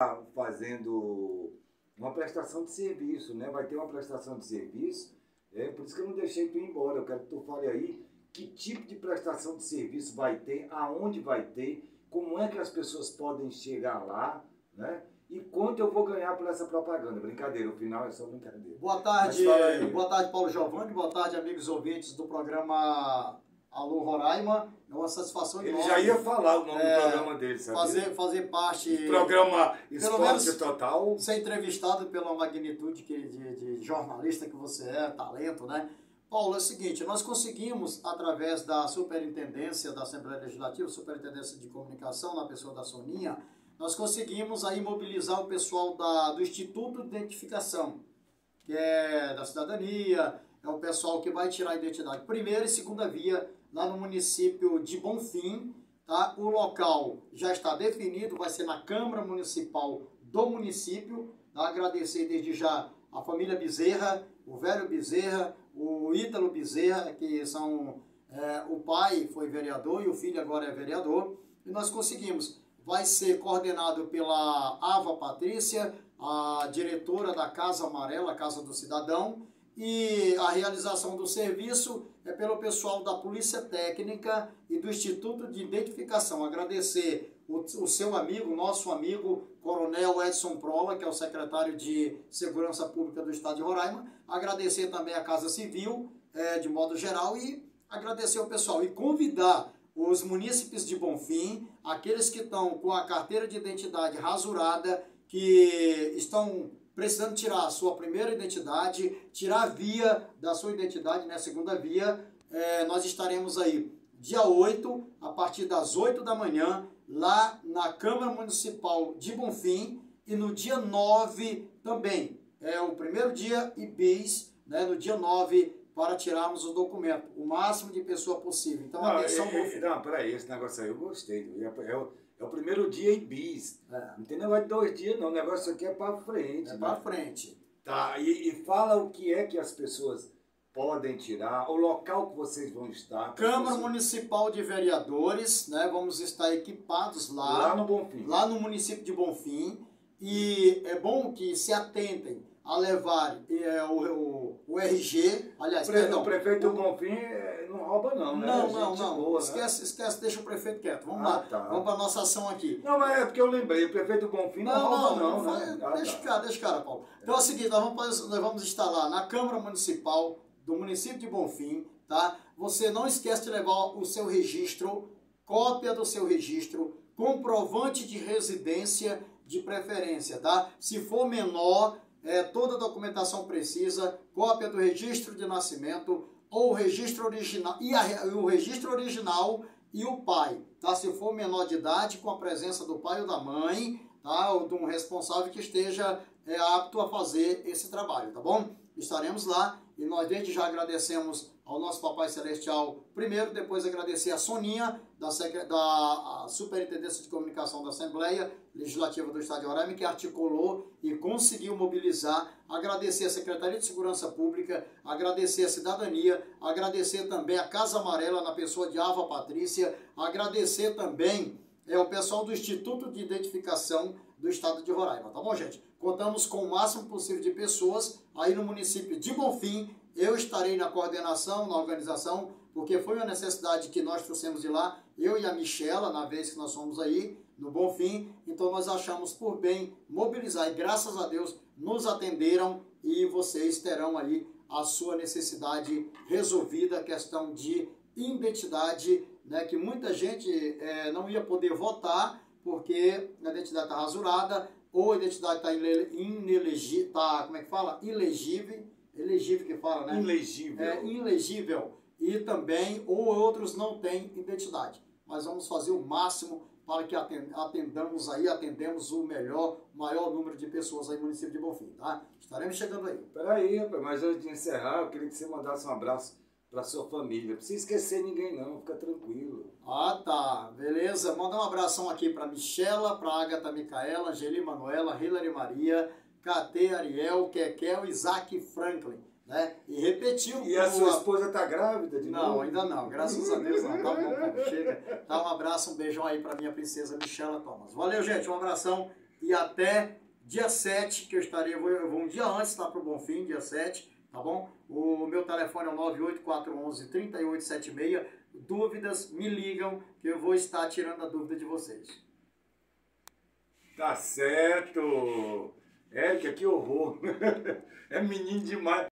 fazendo uma prestação de serviço, né? Vai ter uma prestação de serviço, por isso que eu não deixei tu ir embora. Eu quero que tu fale aí que tipo de prestação de serviço vai ter, aonde vai ter, como é que as pessoas podem chegar lá, né? E quanto eu vou ganhar por essa propaganda. Brincadeira, o final é só brincadeira. Boa tarde, Paulo Giovanni, boa tarde, amigos ouvintes do programa Alô Roraima. É uma satisfação enorme. Ele já ia falar o nome do programa dele, sabia? Fazer parte... Programa Esporte Total. Ser entrevistado pela magnitude de jornalista que você é, talento, né? Paulo, é o seguinte, nós conseguimos, através da Superintendência da Assembleia Legislativa, Superintendência de Comunicação, na pessoa da Soninha, nós conseguimos aí mobilizar o pessoal do Instituto de Identificação, que é da cidadania, é o pessoal que vai tirar a identidade primeira e segunda via, lá no município de Bonfim, tá? O local já está definido, vai ser na Câmara Municipal do município, tá? Agradecer desde já a família Bezerra, o velho Bezerra, o Ítalo Bezerra, que são, o pai foi vereador e o filho agora é vereador, e nós conseguimos. Vai ser coordenado pela Ava Patrícia, a diretora da Casa Amarela, Casa do Cidadão, e a realização do serviço é pelo pessoal da Polícia Técnica e do Instituto de Identificação. Agradecer o seu amigo, nosso amigo, Coronel Edson Prola, que é o secretário de Segurança Pública do Estado de Roraima. Agradecer também a Casa Civil, de modo geral, e agradecer o pessoal e convidar os munícipes de Bonfim, aqueles que estão com a carteira de identidade rasurada, que estão precisando tirar a sua primeira identidade, tirar a via da sua identidade, né, segunda via, nós estaremos aí dia 8, a partir das 8 da manhã, lá na Câmara Municipal de Bonfim, e no dia 9 também, o primeiro dia e bis, né, no dia 9, para tirarmos o documento, o máximo de pessoa possível. Então, atenção... Não, peraí, esse negócio aí eu gostei. É o primeiro dia em bis. Não tem negócio de 2 dias, não. O negócio aqui é para frente. É para frente. Tá, e fala o que é que as pessoas podem tirar, o local que vocês vão estar. Câmara Municipal de Vereadores, né? Vamos estar equipados lá no Bonfim. Lá no município de Bonfim. E é bom que se atentem a levar o RG, aliás, o prefeito do Bonfim não rouba não, né? Não. Boa, esquece, deixa o prefeito quieto. Vamos lá, tá. Vamos para a nossa ação aqui. Não, mas é porque eu lembrei, o prefeito do Bonfim não rouba não, né? Deixa o cara, Paulo. Então é o seguinte, nós vamos estar lá na Câmara Municipal do município de Bonfim, tá? Você não esquece de levar o seu registro, cópia do seu registro, comprovante de residência de preferência, tá? Se for menor, toda a documentação precisa, cópia do registro de nascimento ou o registro original o registro original e o pai, tá? Se for menor de idade, com a presença do pai ou da mãe, tá? Ou de um responsável que esteja apto a fazer esse trabalho, tá bom? Estaremos lá e nós desde já agradecemos ao nosso Papai Celestial primeiro, depois agradecer a Soninha, da Superintendência de Comunicação da Assembleia Legislativa do Estado de Roraima, que articulou e conseguiu mobilizar, agradecer a Secretaria de Segurança Pública, agradecer a Cidadania, agradecer também a Casa Amarela, na pessoa de Ava Patrícia, agradecer também o pessoal do Instituto de Identificação do Estado de Roraima, tá bom, gente? Contamos com o máximo possível de pessoas aí no município de Bonfim. Eu estarei na coordenação, na organização, porque foi uma necessidade que nós trouxemos de lá, eu e a Michela, na vez que nós fomos aí, no Bonfim. Então nós achamos por bem mobilizar e graças a Deus nos atenderam e vocês terão aí a sua necessidade resolvida, a questão de identidade, né, que muita gente não ia poder votar porque a identidade está rasurada ou a identidade está inelegível, como é que fala? Elegível que fala, né? Ilegível. Ilegível. E também, ou outros não têm identidade. Mas vamos fazer o máximo para que atendemos o maior número de pessoas aí no município de Bonfim, tá? Estaremos chegando aí. Peraí, rapaz, mas antes de encerrar, eu queria que você mandasse um abraço para sua família. Não precisa esquecer ninguém não, fica tranquilo. Ah, tá. Beleza. Mandar um abração aqui para Michela, para Agatha Micaela, Angeli Manuela, Hilary Maria, KT, Ariel, Kekel, Isaac Franklin, né? E repetiu. E a sua esposa tá grávida de novo? Não, ainda não. Graças a Deus não. Tá bom, chega. Dá um abraço, um beijão aí para minha princesa Michela Thomas. Valeu, gente. Um abração. e até dia 7, que eu estarei, eu vou um dia antes, tá, para o Bonfim, dia 7, tá bom? O meu telefone é o 98411-3876. Dúvidas, me ligam, que eu vou estar tirando a dúvida de vocês. Tá certo. Érica, que horror. É menino demais.